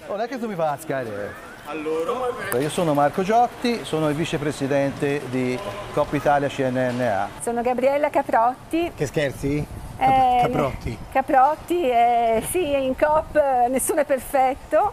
Non è che tu mi fai scarico. Allora. Io sono Marco Giotti, sono il vicepresidente di Coop Italia CNNA. Sono Gabriella Caprotti. Che scherzi? Caprotti. Caprotti, sì, in Coop nessuno è perfetto.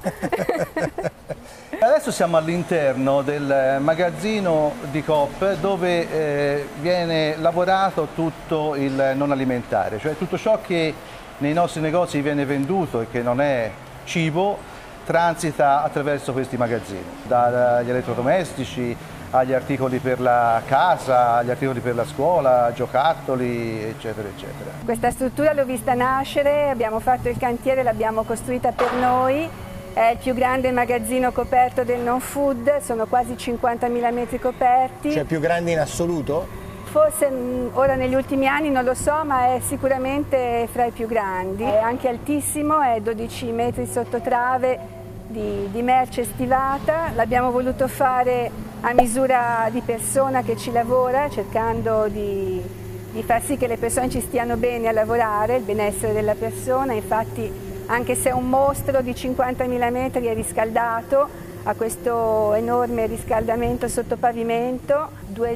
Adesso siamo all'interno del magazzino di Coop dove viene lavorato tutto il non alimentare, cioè tutto ciò che nei nostri negozi viene venduto e che non è cibo transita attraverso questi magazzini, dagli elettrodomestici agli articoli per la casa, agli articoli per la scuola, giocattoli, eccetera, eccetera. Questa struttura l'ho vista nascere, abbiamo fatto il cantiere, l'abbiamo costruita per noi, è il più grande magazzino coperto del non food, sono quasi 50.000 metri coperti. Cioè più grande in assoluto? Forse ora negli ultimi anni non lo so, ma è sicuramente fra i più grandi. È anche altissimo, è 12 metri sotto trave di merce stivata. L'abbiamo voluto fare a misura di persona che ci lavora, cercando di far sì che le persone ci stiano bene a lavorare, il benessere della persona. Infatti, anche se è un mostro di 50.000 metri, è riscaldato, ha questo enorme riscaldamento sotto pavimento,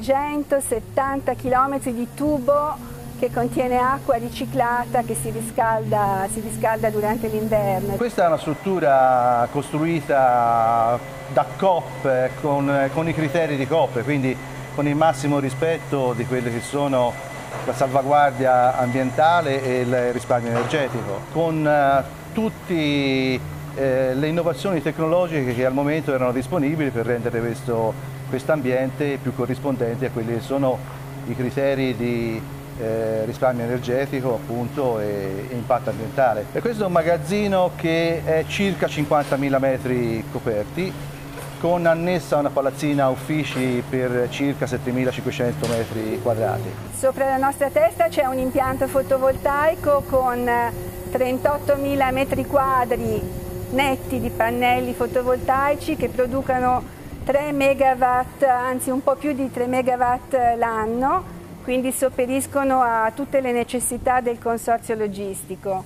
270 km di tubo che contiene acqua riciclata che si riscalda durante l'inverno. Questa è una struttura costruita da Coop con i criteri di Coop, quindi con il massimo rispetto di quelle che sono la salvaguardia ambientale e il risparmio energetico, con tutte le innovazioni tecnologiche che al momento erano disponibili per rendere questo ambiente più corrispondente a quelli che sono i criteri di risparmio energetico appunto e impatto ambientale. E questo è un magazzino che è circa 50.000 metri coperti, con annessa una palazzina uffici per circa 7.500 metri quadrati. Sopra la nostra testa c'è un impianto fotovoltaico con 38.000 metri quadri netti di pannelli fotovoltaici che producono 3 megawatt, anzi un po' più di 3 megawatt l'anno, quindi sopperiscono a tutte le necessità del consorzio logistico.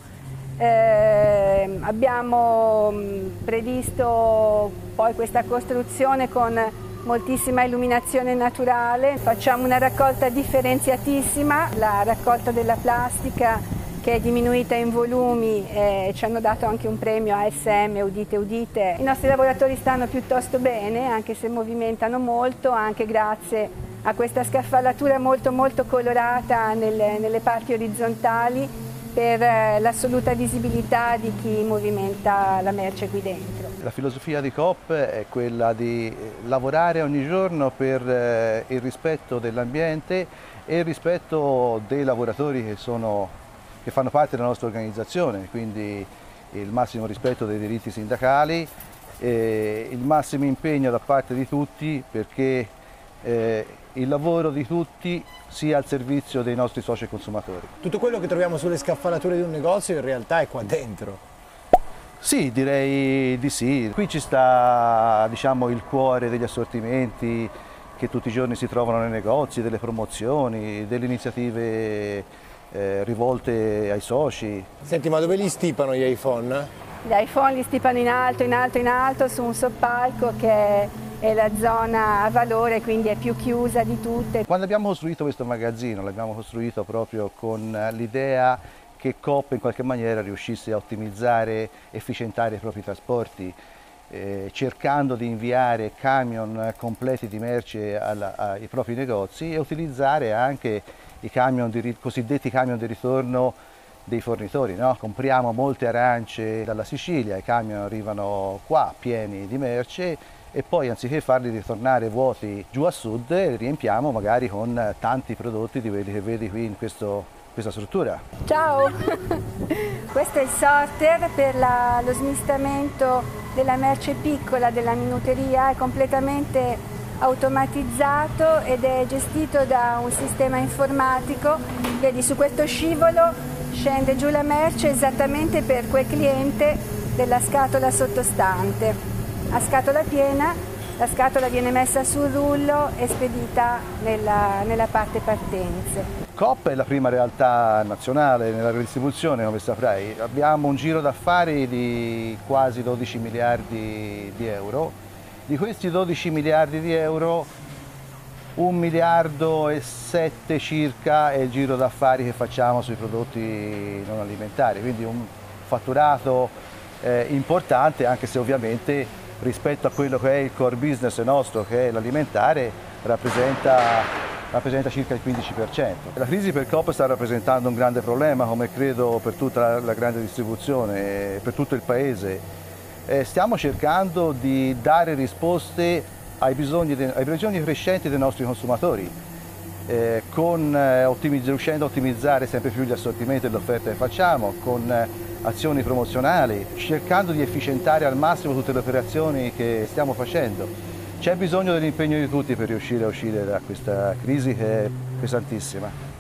Abbiamo previsto poi questa costruzione con moltissima illuminazione naturale, facciamo una raccolta differenziatissima, la raccolta della plastica che è diminuita in volumi, ci hanno dato anche un premio ASM, udite udite. I nostri lavoratori stanno piuttosto bene, anche se movimentano molto, anche grazie a questa scaffalatura molto colorata nelle parti orizzontali per l'assoluta visibilità di chi movimenta la merce qui dentro. La filosofia di Coop è quella di lavorare ogni giorno per il rispetto dell'ambiente e il rispetto dei lavoratori che fanno parte della nostra organizzazione, quindi il massimo rispetto dei diritti sindacali, il massimo impegno da parte di tutti perché il lavoro di tutti sia al servizio dei nostri soci consumatori. Tutto quello che troviamo sulle scaffalature di un negozio in realtà è qua dentro. Sì, direi di sì. Qui ci sta, diciamo, il cuore degli assortimenti che tutti i giorni si trovano nei negozi, delle promozioni, delle iniziative rivolte ai soci. Senti, ma dove li stipano gli iPhone? Gli iPhone li stipano in alto su un soppalco che è la zona a valore, quindi è più chiusa di tutte. Quando abbiamo costruito questo magazzino, l'abbiamo costruito proprio con l'idea che Coop in qualche maniera riuscisse a ottimizzare e efficientare i propri trasporti, cercando di inviare camion completi di merce ai propri negozi e utilizzare anche i cosiddetti camion di ritorno dei fornitori, no? Compriamo molte arance dalla Sicilia, i camion arrivano qua pieni di merce e poi anziché farli ritornare vuoti giù a sud, li riempiamo magari con tanti prodotti di quelli che vedi qui in questa struttura. Ciao! Questo è il sorter per lo smistamento della merce piccola della minuteria, è completamente automatizzato ed è gestito da un sistema informatico. Vedi, su questo scivolo scende giù la merce esattamente per quel cliente della scatola sottostante. A scatola piena La scatola viene messa sul rullo e spedita nella parte partenze. Coop è la prima realtà nazionale nella redistribuzione, come saprai. Abbiamo un giro d'affari di quasi 12 miliardi di euro. Di questi 12 miliardi di euro, 1,7 miliardi circa è il giro d'affari che facciamo sui prodotti non alimentari, quindi un fatturato importante, anche se ovviamente rispetto a quello che è il core business nostro, che è l'alimentare, rappresenta circa il 15%. La crisi per Coop sta rappresentando un grande problema, come credo per tutta la grande distribuzione, per tutto il Paese. Stiamo cercando di dare risposte ai bisogni crescenti dei nostri consumatori, riuscendo a ottimizzare sempre più gli assortimenti e le offerte che facciamo, con azioni promozionali, cercando di efficientare al massimo tutte le operazioni che stiamo facendo. C'è bisogno dell'impegno di tutti per riuscire a uscire da questa crisi che è pesantissima.